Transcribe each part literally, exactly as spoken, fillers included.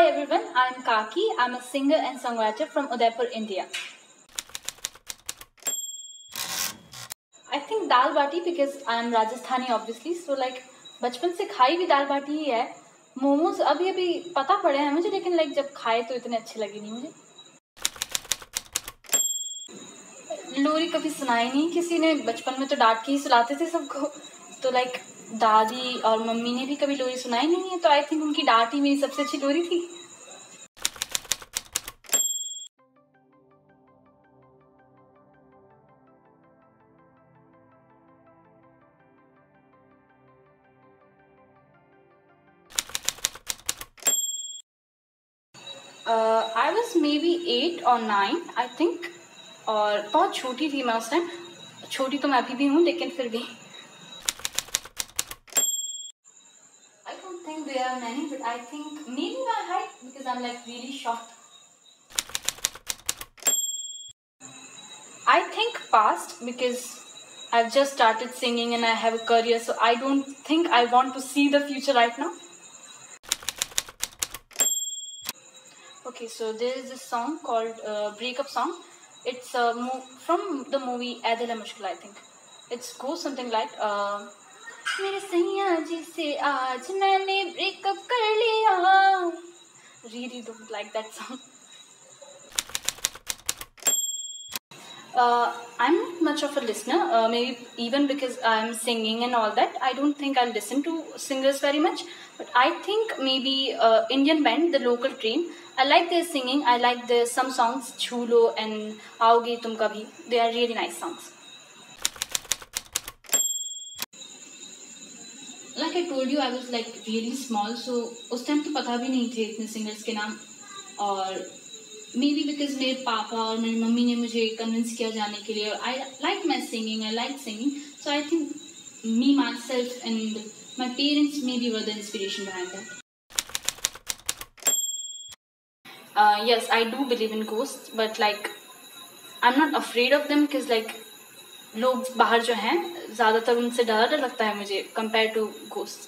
Hi everyone, I'm Kaki. I'm a singer and songwriter from Udaipur, India. I think dal bati because I'm Rajasthani obviously, so like बचपन से खाई भी दाल बाटी ही है. मोमोज अभी अभी पता पड़े हैं मुझे, लेकिन लाइक जब खाए तो इतने अच्छे लगे नहीं मुझे. लोरी कभी सुनाई नहीं किसी ने, बचपन में तो डांट के ही सुलाते थे सबको. तो लाइक दादी और मम्मी ने भी कभी लोरी सुनाई नहीं है, तो आई थिंक उनकी डांट ही मेरी सबसे अच्छी लोरी थी. I was maybe eight or nine I think, और बहुत छोटी थी मैं उस टाइम. छोटी तो मैं अभी भी हूँ, लेकिन फिर भी. I don't think there are many, but I think maybe my height because I am like really short. I think past because I've just started singing and I have a career, so I don't think I want to see the future right now. Okay, so there is this song called uh, Breakup Song. It's uh, mo- from the movie Aadil Hai Mushkil, I think. It goes something like uh, मेरे सैया जी से आज मैंने breakup कर लिया. Really don't like that song. Uh, I'm not much of a listener, uh, maybe even because I'm singing and all that. I don't think I'll listen to singers very much. But I think maybe uh, Indian band, the local train, I like their singing. I like their some songs, Chulo and Aoge Tum Kabhi. They are really nice songs. Like I told you, I was like really small, so उस time तो पता भी नहीं थे इतने singers के नाम. और मे बी बिकॉज मेरे पापा और मेरी मम्मी ने मुझे कन्विंस किया जाने के लिए. I like my singing, I like singing, so I think me myself and my parents maybe were the inspiration behind that. Yes, I do believe in ghost, but like I am not afraid of them because like लोग बाहर जो हैं ज़्यादातर उनसे डर डर लगता है मुझे compare to ghost.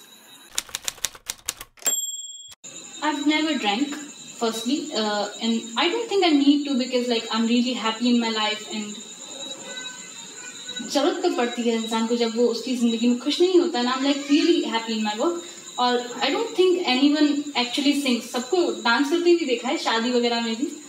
I have never drank firstly, uh, and I don't think I need to because like I'm really happy in my life and जरूरत कब पड़ती है इंसान को जब वो उसकी जिंदगी में खुश नहीं होता. ना I'm like really happy in my work. और I don't think anyone actually sings. सबको डांस करते भी देखा है शादी वगैरह में भी.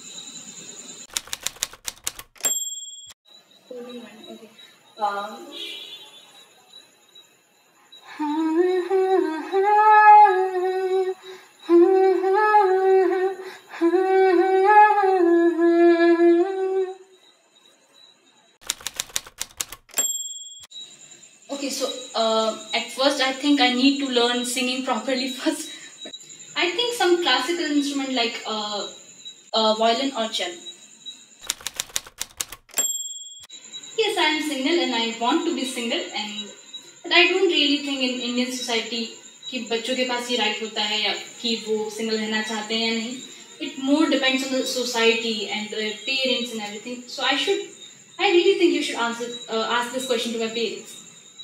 Okay, so uh, at first I think I need to learn singing properly first. I think some classical instrument like uh, uh, violin or cello. Yes, I am single and I want to be single, and but I don't really think in Indian society कि बच्चों के पास ये right होता है या कि वो single रहना चाहते हैं या नहीं. It more depends on the society and the parents and everything. So I should, I really think you should answer uh, ask this question to my parents.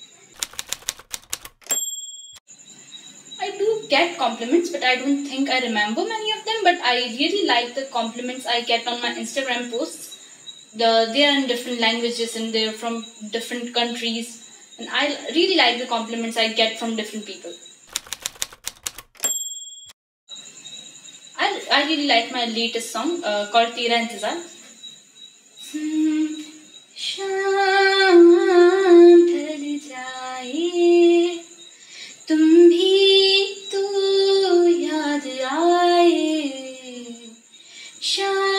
I do get compliments, but I don't think I remember many of them. But I really like the compliments I get on my Instagram posts. The they are in different languages and they're from different countries, and I really like the compliments I get from different people. I I really like my latest song uh, called Tera Intezar. शाम ढल जाए तुम भी तो याद आए, शाम